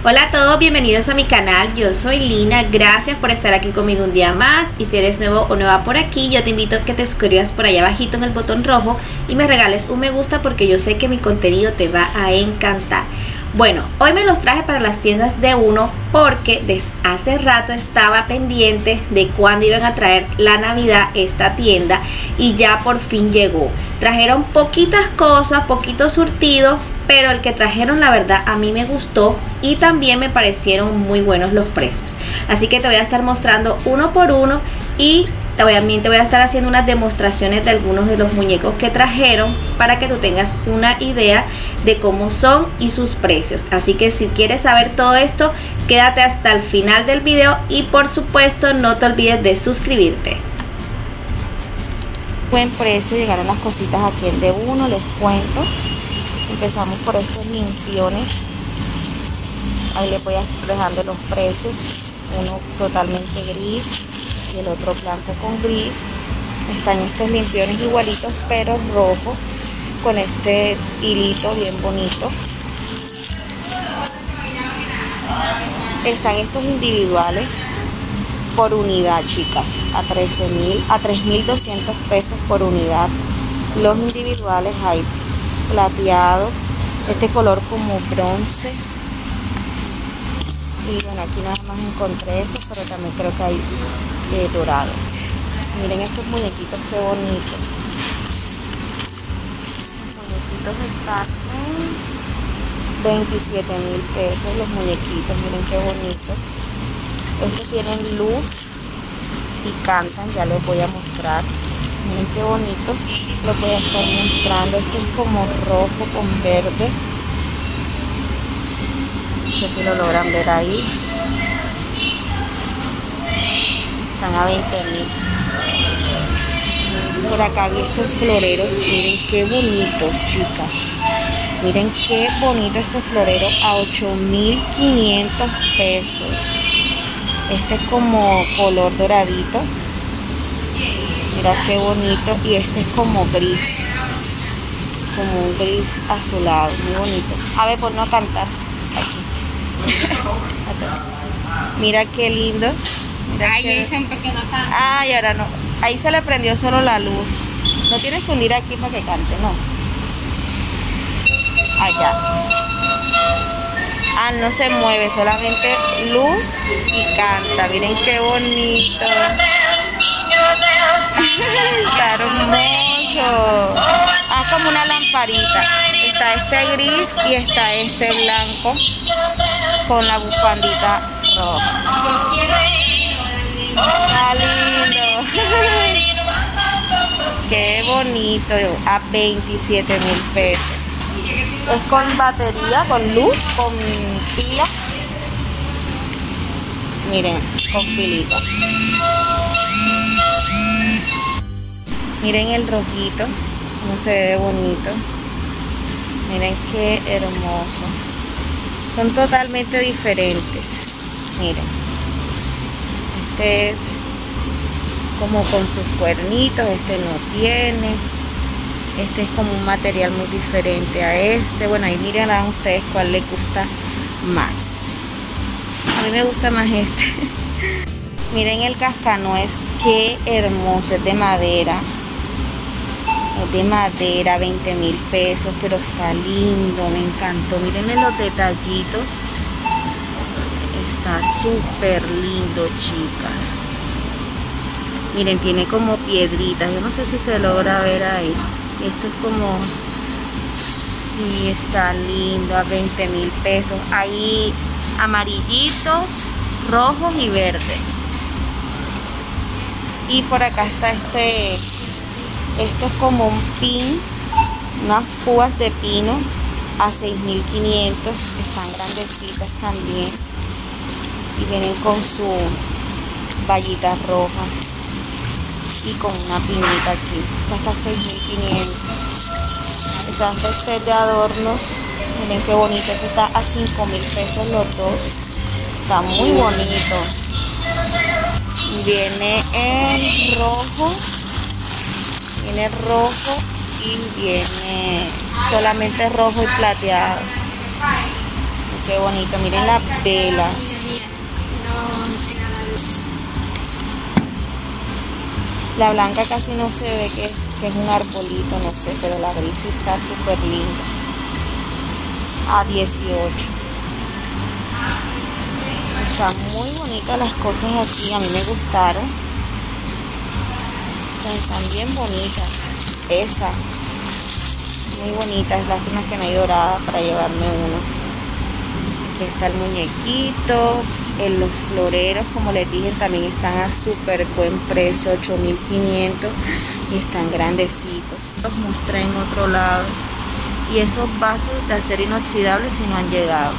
Hola a todos, bienvenidos a mi canal, yo soy Lina, gracias por estar aquí conmigo un día más. Y si eres nuevo o nueva por aquí, yo te invito a que te suscribas por allá abajito en el botón rojo y me regales un me gusta porque yo sé que mi contenido te va a encantar. Bueno, hoy me los traje para las tiendas de Uno porque desde hace rato estaba pendiente de cuándo iban a traer la Navidad esta tienda y ya por fin llegó. Trajeron poquitas cosas, poquitos surtidos, pero el que trajeron la verdad a mí me gustó y también me parecieron muy buenos los precios. Así que te voy a estar mostrando uno por uno y también te voy a estar haciendo unas demostraciones de algunos de los muñecos que trajeron para que tú tengas una idea de cómo son y sus precios. Así que si quieres saber todo esto, quédate hasta el final del video y por supuesto no te olvides de suscribirte. Buen precio, llegaron las cositas aquí en de Uno, les cuento. Empezamos por estos limpiones. Ahí les voy a estar dejando los precios. Uno totalmente gris y el otro blanco con gris. Están estos limpiones igualitos pero rojos con este hilito bien bonito. Están estos individuales por unidad, chicas, a 3.200 pesos por unidad. Los individuales hay plateados, este color como bronce. Y bueno, aquí nada más encontré estos, pero también creo que hay dorado. Miren estos muñequitos, qué bonitos. Los muñequitos están en 27.000 pesos los muñequitos, miren qué bonitos. Estos tienen luz y cantan, ya les voy a mostrar. Miren qué bonito, los voy a estar mostrando. Este es como rojo con verde. No sé si lo logran ver ahí. Están a 20.000. Por acá vi estos floreros, miren qué bonitos, chicas. Miren qué bonito este florero a 8.500 pesos. Este es como color doradito. Mira qué bonito. Y este es como gris. Como un gris azulado, muy bonito. A ver, por no cantar. Aquí. Mira qué lindo. Mira. Ay, dicen porque no está. Ay, ahora no. Ahí se le prendió solo la luz. No tienes que unir aquí para que cante, no. Allá. Ah, no se mueve, solamente luz y canta. Miren qué bonito. Está hermoso. Ah, como una lamparita. Está este gris y está este blanco con la bufandita roja. Está lindo. Qué bonito. A 27.000 pesos. Es con batería, con luz, con pila. Miren, con pilita. Miren el rojito, cómo se ve bonito. Miren qué hermoso. Son totalmente diferentes. Miren. Este es como con sus cuernitos, este no tiene. Este es como un material muy diferente a este. Bueno, ahí mirarán ustedes cuál les gusta más. A mí me gusta más este. Miren el cascanuez, qué hermoso, es de madera. Es de madera, 20.000 pesos, pero está lindo, me encantó. Miren los detallitos. Está súper lindo, chicas. Miren, tiene como piedritas. Yo no sé si se logra ver ahí. Esto es como... Sí, está lindo, a 20.000 pesos. Hay amarillitos, rojos y verdes. Y por acá está este... Esto es como un pin, unas púas de pino a 6.500. Están grandecitas también. Y vienen con sus vallitas rojas. Y con una pinita aquí. Hasta 6.500. Está este set de adornos. Miren qué bonito. Este está a 5.000 pesos los dos. Está muy bonito. Viene en rojo. Viene rojo y viene solamente rojo y plateado. qué bonito. Miren las velas. La blanca casi no se ve que es un arbolito, no sé, pero la gris está súper linda. A 18. Están muy bonitas las cosas aquí, a mí me gustaron. Están bien bonitas. Esa, muy bonita, es lástima que no hay dorada para llevarme uno. Aquí está el muñequito. En los floreros, como les dije, también están a súper buen precio, 8.500, y están grandecitos. Los mostré en otro lado. Y esos vasos de acero inoxidable si no han llegado.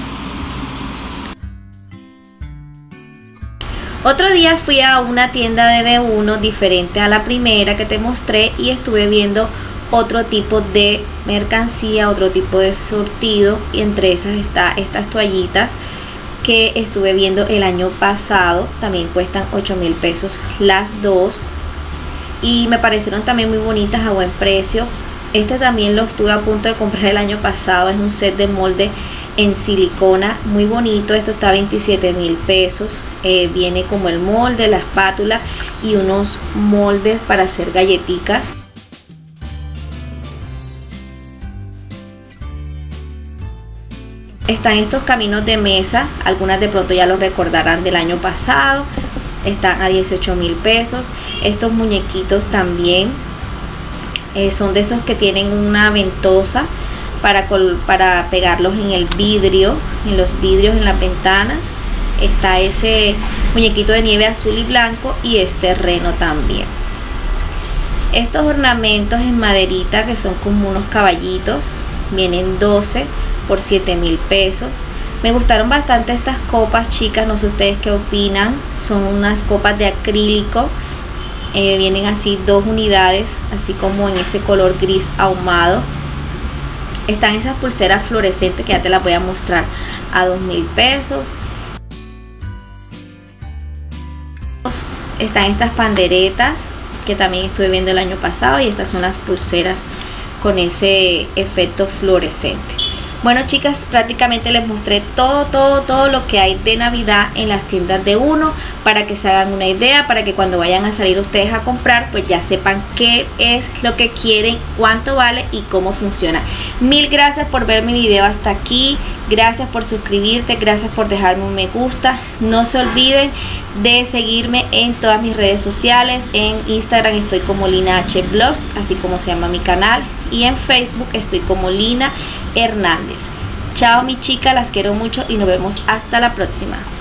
Otro día fui a una tienda de D1 diferente a la primera que te mostré y estuve viendo otro tipo de mercancía, otro tipo de surtido, y entre esas está estas toallitas que estuve viendo el año pasado. También cuestan 8.000 pesos las dos y me parecieron también muy bonitas, a buen precio. Este también lo estuve a punto de comprar el año pasado, es un set de molde en silicona muy bonito. Esto está a 27.000 pesos. Viene como el molde, la espátula y unos moldes para hacer galletitas. Están estos caminos de mesa, algunas de pronto ya los recordarán del año pasado, están a 18.000 pesos. Estos muñequitos también son de esos que tienen una ventosa para pegarlos en el vidrio, en los vidrios, en las ventanas. Está ese muñequito de nieve azul y blanco y este reno también. Estos ornamentos en maderita que son como unos caballitos, vienen 12 por 7.000 pesos. Me gustaron bastante estas copas, chicas, no sé ustedes qué opinan. Son unas copas de acrílico, vienen así 2 unidades, así como en ese color gris ahumado. Están esas pulseras fluorescentes que ya te las voy a mostrar a 2.000 pesos. Están estas panderetas que también estuve viendo el año pasado, y estas son las pulseras con ese efecto fluorescente. Bueno, chicas, prácticamente les mostré todo lo que hay de Navidad en las tiendas de D1 para que se hagan una idea, para que cuando vayan a salir ustedes a comprar pues ya sepan qué es lo que quieren, cuánto vale y cómo funciona. Mil gracias por ver mi video hasta aquí, gracias por suscribirte, gracias por dejarme un me gusta. No se olviden de seguirme en todas mis redes sociales. En Instagram estoy como Lina H Blogs, así como se llama mi canal, y en Facebook estoy como Lina Hernández. Chao mi chica, las quiero mucho y nos vemos hasta la próxima.